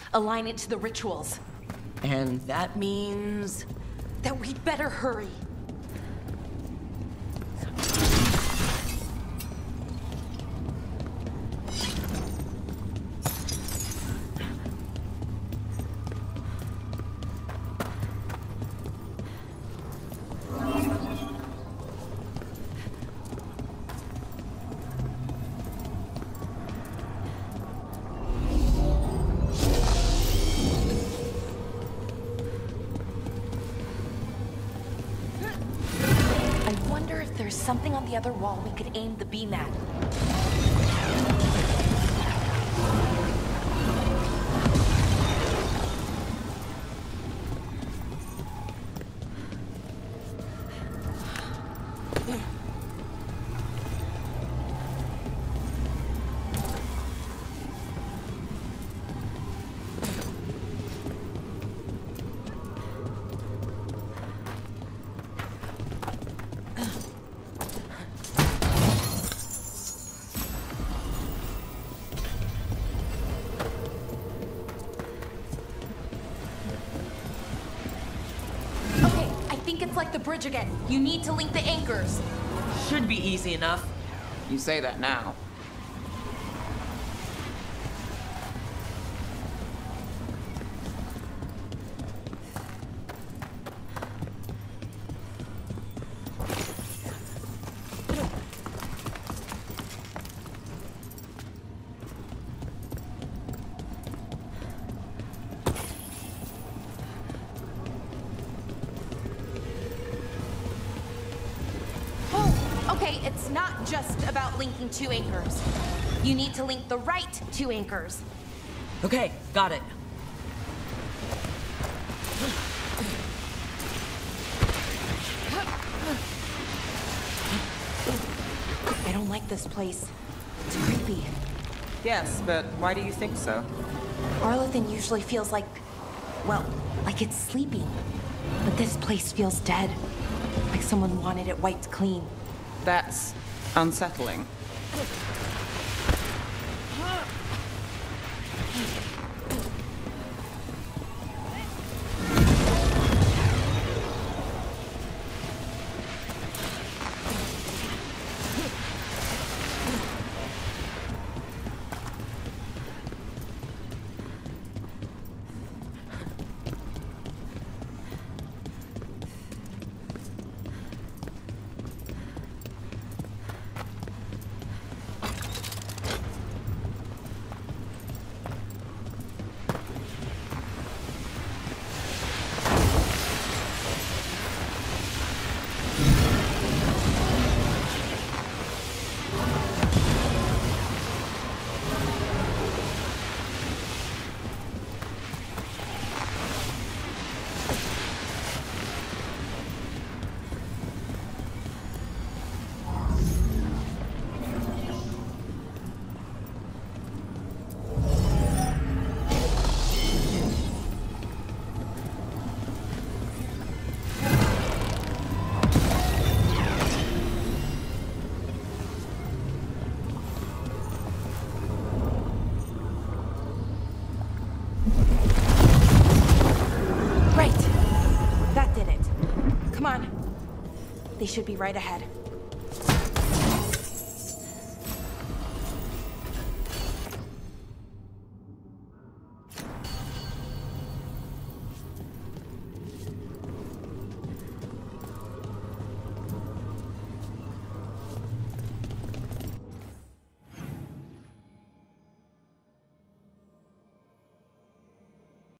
Align it to the rituals. And that means... That we'd better hurry. There's something on the other wall we could aim the beam at. It's like the bridge again. You need to link the anchors. Should be easy enough. You say that now. Okay, it's not just about linking two anchors. You need to link the right two anchors. Okay, got it. I don't like this place. It's creepy. Yes, but why do you think so? Arlothan usually feels like, well, like it's sleeping. But this place feels dead. Like someone wanted it wiped clean. That's unsettling. They should be right ahead.